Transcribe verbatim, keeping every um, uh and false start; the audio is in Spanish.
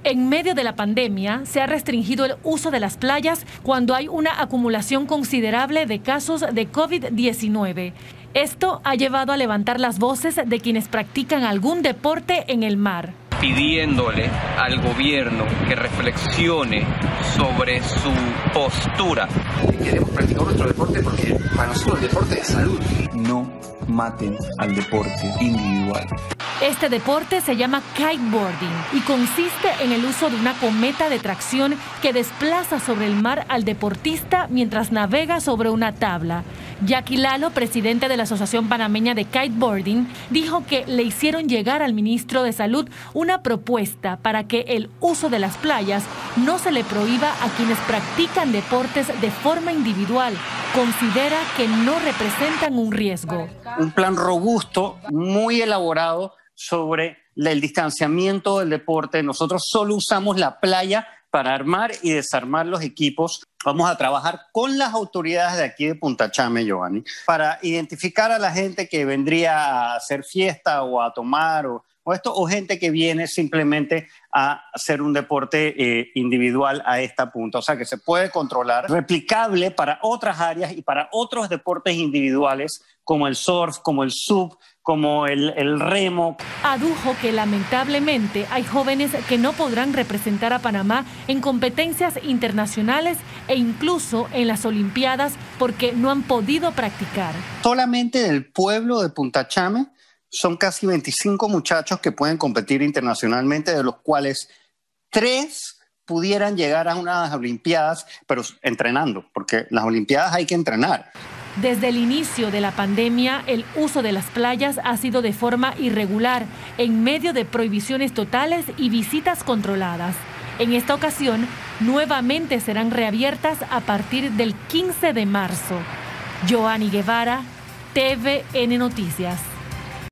En medio de la pandemia, se ha restringido el uso de las playas cuando hay una acumulación considerable de casos de COVID diecinueve. Esto ha llevado a levantar las voces de quienes practican algún deporte en el mar, pidiéndole al gobierno que reflexione sobre su postura. Queremos practicar nuestro deporte porque para nosotros el deporte es salud. No maten al deporte individual. Este deporte se llama kiteboarding y consiste en el uso de una cometa de tracción que desplaza sobre el mar al deportista mientras navega sobre una tabla. Jackie Lalo, presidente de la Asociación Panameña de Kiteboarding, dijo que le hicieron llegar al ministro de Salud una propuesta para que el uso de las playas no se le prohíba a quienes practican deportes de forma individual. Considera que no representan un riesgo. Un plan robusto, muy elaborado sobre el distanciamiento del deporte. Nosotros solo usamos la playa para armar y desarmar los equipos. Vamos a trabajar con las autoridades de aquí de Punta Chame, Giovanni, para identificar a la gente que vendría a hacer fiesta o a tomar o, o esto, o gente que viene simplemente a hacer un deporte eh, individual a esta punta. O sea, que se puede controlar, replicable para otras áreas y para otros deportes individuales como el surf, como el sub, como el, el remo. Adujo que lamentablemente hay jóvenes que no podrán representar a Panamá en competencias internacionales e incluso en las Olimpiadas porque no han podido practicar. Solamente del pueblo de Punta Chame son casi veinticinco muchachos que pueden competir internacionalmente, de los cuales tres pudieran llegar a unas Olimpiadas, pero entrenando, porque las Olimpiadas hay que entrenar. Desde el inicio de la pandemia, el uso de las playas ha sido de forma irregular, en medio de prohibiciones totales y visitas controladas. En esta ocasión, nuevamente serán reabiertas a partir del quince de marzo. Joanny Guevara, T V N Noticias.